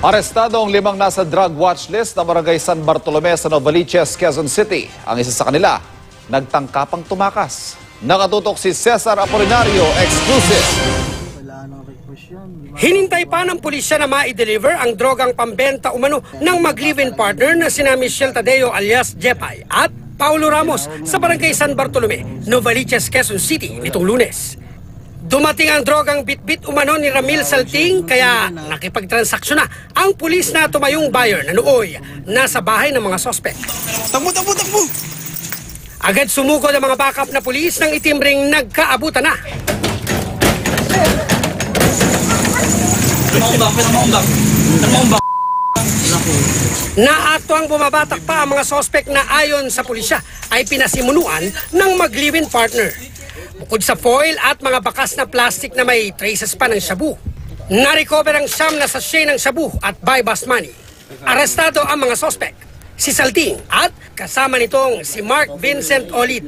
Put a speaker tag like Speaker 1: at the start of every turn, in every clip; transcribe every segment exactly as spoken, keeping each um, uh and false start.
Speaker 1: Arestado ang limang nasa drug watch list ng barangay San Bartolome sa Novaliches, Quezon City. Ang isa sa kanila, nagtangkapang tumakas. Nakatutok si Cesar Apolinario, exclusive.
Speaker 2: Hinintay pa ng pulisya na ma-deliver ang drogang pambenta umano ng mag-live-in partner na sina Michelle Tadeo alias Jepay at Paulo Ramos sa barangay San Bartolome, Novaliches, Quezon City nitong Lunes. Dumating ang drogang bit-bit umano ni Ramil Salting kaya nakipagtransaksyon na ang pulis na tumayong buyer na nooy nasa bahay ng mga sospek.
Speaker 3: Takbo, takbo, takbo!
Speaker 2: Agad sumugod ang mga backup na pulis ng itimring nagkaabutan na. Naakto ang bumabatak pa ang mga sospek na ayon sa pulisya ay pinasimunuan ng mag-live-in partner. Bukod sa foil at mga bakas na plastic na may traces pa ng shabu, na-recover ang siyam na sachet ng shabu at buy bust money. Arestado ang mga sospek, si Salting at kasama nitong si Mark Vincent Olid.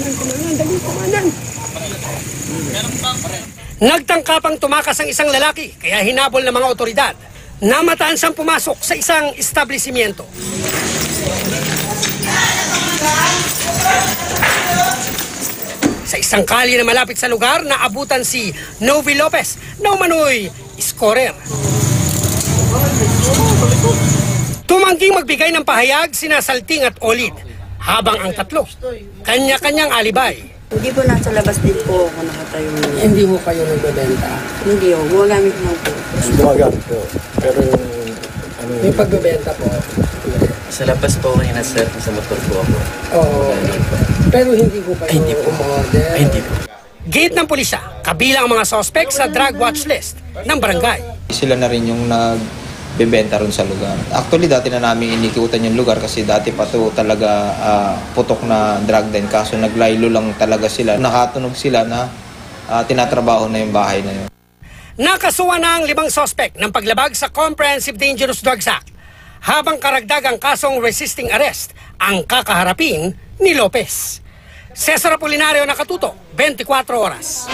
Speaker 2: Nagtangkapang tumakas ang isang lalaki kaya hinabol ng mga otoridad. Namataan siyang pumasok sa isang establishmento. Sa isang kali na malapit sa lugar, naabutan si Novi Lopez na umano'y scorer. Tumangking magbigay ng pahayag sina Salting at Olid, habang ang tatlo, kanya-kanyang alibay.
Speaker 4: Hindi po, nasa labas din po ako nakatayo.
Speaker 2: Hindi mo kayo nagbebenta?
Speaker 4: Hindi po, gumagamit lang po.
Speaker 5: Gumagamit po, pero ano
Speaker 2: May pagbebenta po?
Speaker 6: Sa labas po kanina sir, sa motor po ako.
Speaker 2: Oo. Pero hindi ko kayo
Speaker 6: Ay, hindi po.
Speaker 2: umorder?
Speaker 6: Ay, hindi po.
Speaker 2: Gate ng pulisya, kabilang ang mga sospek sa drug watch list ng barangay.
Speaker 7: Sila na rin yung nagbebenta ron sa lugar. Actually, dati na namin inikiutan yung lugar kasi dati pa to talaga uh, putok na drug den. Kaso naglaylo lang talaga sila. Nakatunog sila na uh, tinatrabaho na yung bahay na yun.
Speaker 2: Nakasuwa na ang limang sospek ng paglabag sa Comprehensive Dangerous Drugs Act, habang karagdagang kasong resisting arrest ang kakaharapin ni Lopez. Cesar Apolinario, nakatuto, twenty-four oras.